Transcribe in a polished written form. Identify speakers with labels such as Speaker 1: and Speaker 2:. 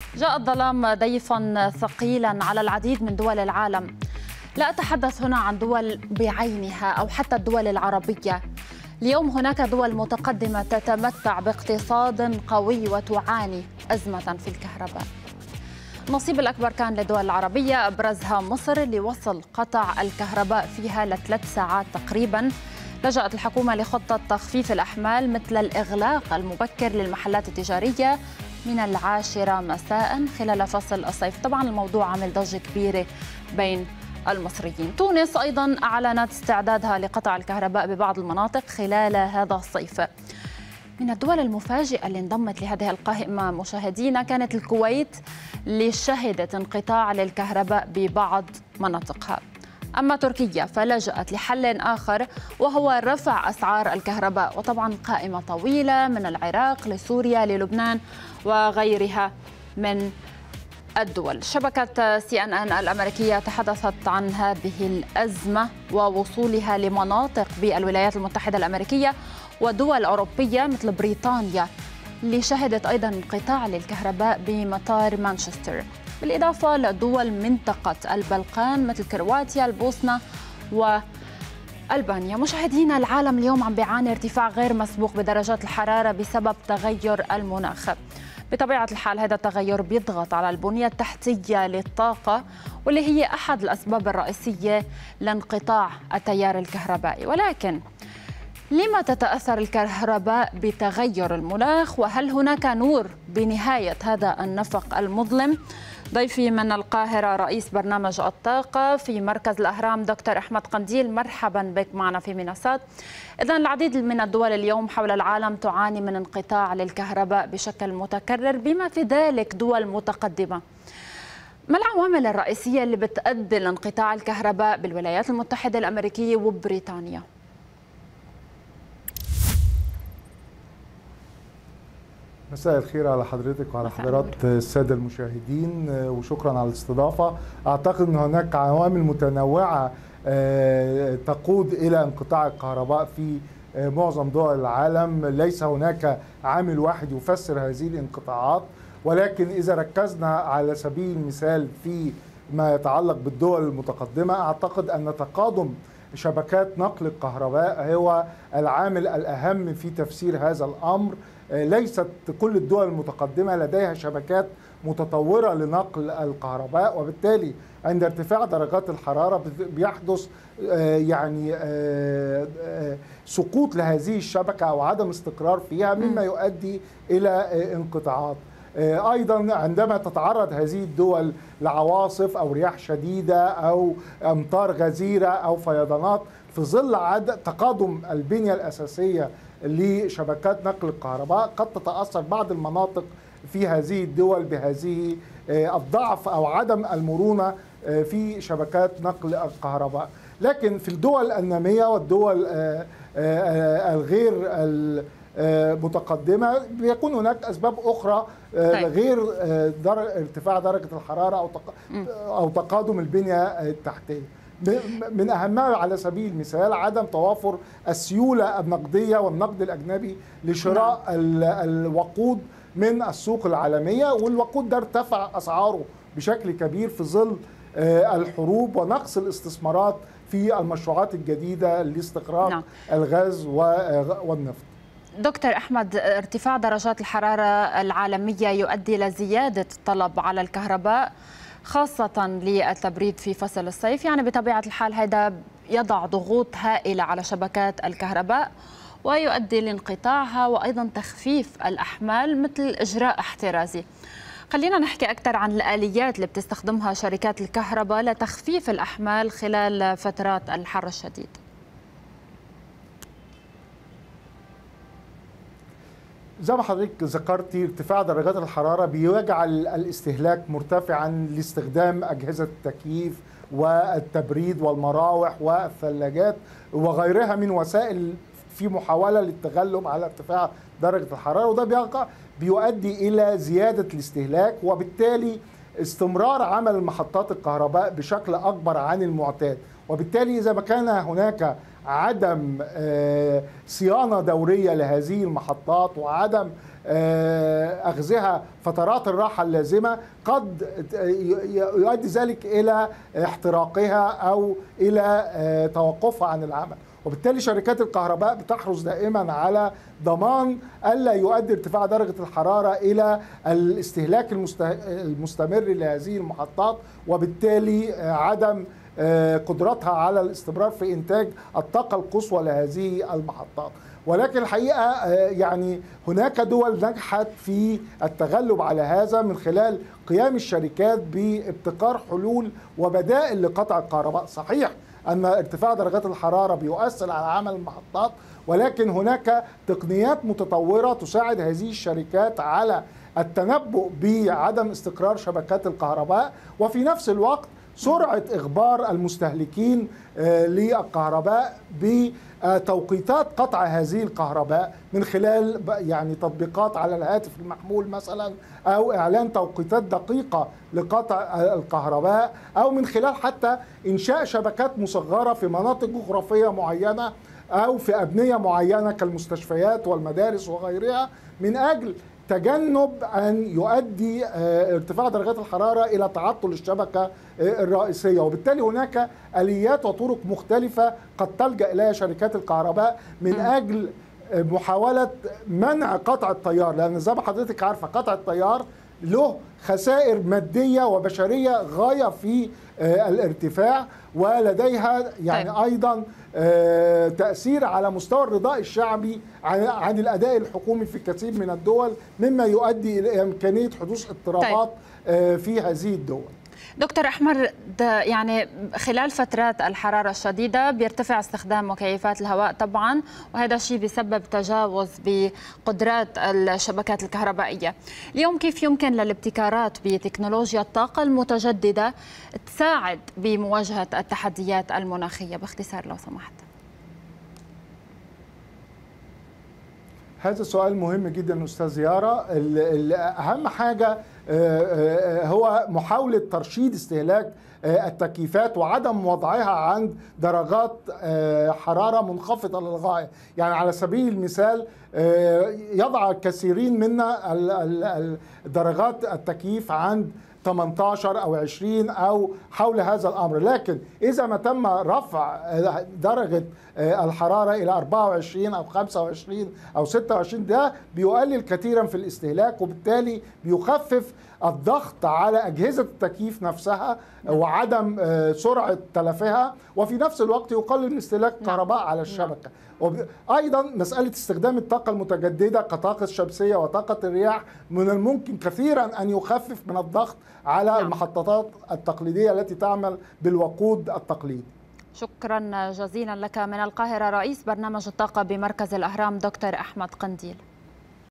Speaker 1: جاء الظلام ضيفا ثقيلا على العديد من دول العالم. لا أتحدث هنا عن دول بعينها أو حتى الدول العربية. اليوم هناك دول متقدمة تتمتع باقتصاد قوي وتعاني أزمة في الكهرباء. النصيب الأكبر كان للدول العربية، أبرزها مصر اللي وصل قطع الكهرباء فيها ل3 ساعات تقريبا. لجأت الحكومة لخطة تخفيف الأحمال مثل الإغلاق المبكر للمحلات التجارية من 10 مساء خلال فصل الصيف. طبعا الموضوع عمل ضجة كبيرة بين المصريين. تونس أيضا أعلنت استعدادها لقطع الكهرباء ببعض المناطق خلال هذا الصيف. من الدول المفاجئة اللي انضمت لهذه القائمة مشاهدينا كانت الكويت اللي شهدت انقطاع للكهرباء ببعض مناطقها. أما تركيا فلجأت لحل آخر وهو رفع أسعار الكهرباء، وطبعا قائمة طويلة من العراق لسوريا للبنان وغيرها من الدول. شبكة CNN الأمريكية تحدثت عن هذه الأزمة ووصولها لمناطق بالولايات المتحدة الأمريكية ودول أوروبية مثل بريطانيا اللي شهدت أيضا انقطاع للكهرباء بمطار مانشستر، بالإضافة لدول منطقة البلقان مثل كرواتيا، البوسنة وألبانيا. مشاهدينا، العالم اليوم عم بيعاني ارتفاع غير مسبوق بدرجات الحرارة بسبب تغير المناخ. بطبيعة الحال هذا التغير بيضغط على البنية التحتية للطاقة واللي هي أحد الأسباب الرئيسية لانقطاع التيار الكهربائي. ولكن لما تتأثر الكهرباء بتغير المناخ؟ وهل هناك نور بنهاية هذا النفق المظلم؟ ضيفي من القاهرة رئيس برنامج الطاقة في مركز الأهرام دكتور أحمد قنديل، مرحبا بك معنا في منصات. إذن العديد من الدول اليوم حول العالم تعاني من انقطاع للكهرباء بشكل متكرر بما في ذلك دول متقدمة. ما العوامل الرئيسية اللي بتؤدي لانقطاع الكهرباء بالولايات المتحدة الأمريكية وبريطانيا؟
Speaker 2: مساء الخير على حضرتك وعلى حضرات السادة المشاهدين، وشكرا على الاستضافة. أعتقد أن هناك عوامل متنوعة تقود إلى انقطاع الكهرباء في معظم دول العالم. ليس هناك عامل واحد يفسر هذه الانقطاعات، ولكن إذا ركزنا على سبيل المثال في ما يتعلق بالدول المتقدمة، أعتقد أن تقادم شبكات نقل الكهرباء هو العامل الأهم في تفسير هذا الأمر. ليست كل الدول المتقدمة لديها شبكات متطورة لنقل الكهرباء، وبالتالي عند ارتفاع درجات الحرارة بيحدث سقوط لهذه الشبكة أو عدم استقرار فيها، مما يؤدي إلى انقطاعات. أيضا عندما تتعرض هذه الدول لعواصف أو رياح شديدة أو أمطار غزيرة أو فيضانات في ظل تقادم البنية الأساسية لشبكات نقل الكهرباء، قد تتأثر بعض المناطق في هذه الدول بهذه الضعف أو عدم المرونة في شبكات نقل الكهرباء. لكن في الدول النامية والدول الغير متقدمة بيكون هناك أسباب أخرى غير ارتفاع درجة الحرارة أو تقادم البنية التحتية. من أهمها على سبيل المثال عدم توافر السيولة النقدية والنقد الأجنبي لشراء الوقود من السوق العالمية، والوقود ده ارتفع أسعاره بشكل كبير في ظل الحروب ونقص الاستثمارات في المشروعات الجديدة لاستخراج الغاز والنفط.
Speaker 1: دكتور أحمد، ارتفاع درجات الحرارة العالمية يؤدي لزيادة الطلب على الكهرباء خاصة للتبريد في فصل الصيف، يعني بطبيعة الحال هذا يضع ضغوط هائلة على شبكات الكهرباء ويؤدي لانقطاعها وأيضا تخفيف الأحمال مثل إجراء احترازي. خلينا نحكي أكثر عن الآليات اللي بتستخدمها شركات الكهرباء لتخفيف الأحمال خلال فترات الحر الشديد.
Speaker 2: زي ما حضرتك ذكرتي، ارتفاع درجات الحرارة بيجعل الاستهلاك مرتفعا لاستخدام أجهزة التكييف والتبريد والمراوح والثلاجات وغيرها من وسائل في محاولة للتغلب على ارتفاع درجة الحرارة، وده بيؤدي إلى زيادة الاستهلاك وبالتالي استمرار عمل محطات الكهرباء بشكل أكبر عن المعتاد. وبالتالي إذا ما كان هناك عدم صيانة دورية لهذه المحطات وعدم أخذها فترات الراحة اللازمة قد يؤدي ذلك إلى احتراقها أو إلى توقفها عن العمل. وبالتالي شركات الكهرباء بتحرص دائما على ضمان ألا يؤدي ارتفاع درجة الحرارة إلى الاستهلاك المستمر لهذه المحطات، وبالتالي عدم قدرتها على الاستمرار في إنتاج الطاقة القصوى لهذه المحطات. ولكن الحقيقة يعني هناك دول نجحت في التغلب على هذا من خلال قيام الشركات بابتكار حلول وبدائل لقطع الكهرباء. صحيح أن ارتفاع درجات الحرارة بيؤثر على عمل المحطات، ولكن هناك تقنيات متطورة تساعد هذه الشركات على التنبؤ بعدم استقرار شبكات الكهرباء، وفي نفس الوقت سرعة إخبار المستهلكين للكهرباء بتوقيتات قطع هذه الكهرباء من خلال يعني تطبيقات على الهاتف المحمول مثلا، أو إعلان توقيتات دقيقة لقطع الكهرباء، أو من خلال حتى إنشاء شبكات مصغرة في مناطق جغرافية معينة أو في أبنية معينة كالمستشفيات والمدارس وغيرها، من أجل تجنب أن يؤدي ارتفاع درجات الحرارة إلى تعطل الشبكة الرئيسية. وبالتالي هناك آليات وطرق مختلفة قد تلجأ إليها شركات الكهرباء من أجل محاولة منع قطع التيار، لأن زي ما حضرتك عارفة قطع التيار له خسائر مادية وبشرية غاية في الارتفاع، ولديها يعني أيضا تأثير على مستوى الرضاء الشعبي عن الأداء الحكومي في كثير من الدول، مما يؤدي إلى إمكانية حدوث اضطرابات في هذه الدول.
Speaker 1: دكتور أحمد، يعني خلال فترات الحرارة الشديدة بيرتفع استخدام مكيفات الهواء طبعا، وهذا الشيء بيسبب تجاوز بقدرات الشبكات الكهربائية. اليوم كيف يمكن للابتكارات بتكنولوجيا الطاقة المتجددة تساعد بمواجهة التحديات المناخية؟ باختصار لو سمحت.
Speaker 2: هذا سؤال مهم جدا أستاذ يارا. أهم حاجة هو محاولة ترشيد استهلاك التكييفات وعدم وضعها عند درجات حرارة منخفضة للغاية. يعني على سبيل المثال يضع الكثيرين منا درجات التكييف عند 18 أو 20 أو حول هذا الأمر، لكن إذا ما تم رفع درجة الحرارة إلى 24 أو 25 أو 26 ده بيقلل كثيرا في الاستهلاك، وبالتالي بيخفف الضغط على أجهزة التكييف نفسها وعدم سرعة تلفها، وفي نفس الوقت يقلل من استهلاك الكهرباء على الشبكة. أيضا مسألة استخدام الطاقة المتجددة كطاقة الشمسية وطاقة الرياح من الممكن كثيرا أن يخفف من الضغط على المحطات التقليدية التي تعمل بالوقود التقليدي.
Speaker 1: شكرا جزيلا لك من القاهرة رئيس برنامج الطاقة بمركز الأهرام دكتور أحمد قنديل.